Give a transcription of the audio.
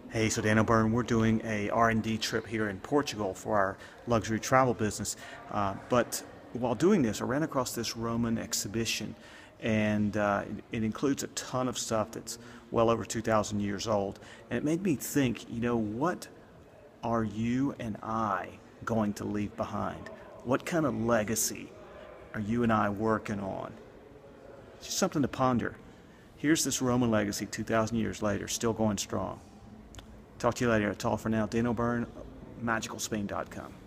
Hey, so Dan O'Byrne, we're doing a R&D trip here in Portugal for our luxury travel business. But while doing this, I ran across this Roman exhibition, and it includes a ton of stuff that's well over 2,000 years old. And it made me think, what are you and I going to leave behind? What kind of legacy are you and I working on? It's just something to ponder. Here's this Roman legacy 2,000 years later, still going strong. Talk to you later. That's all for now. Dan O'Byrne, magicalspain.com.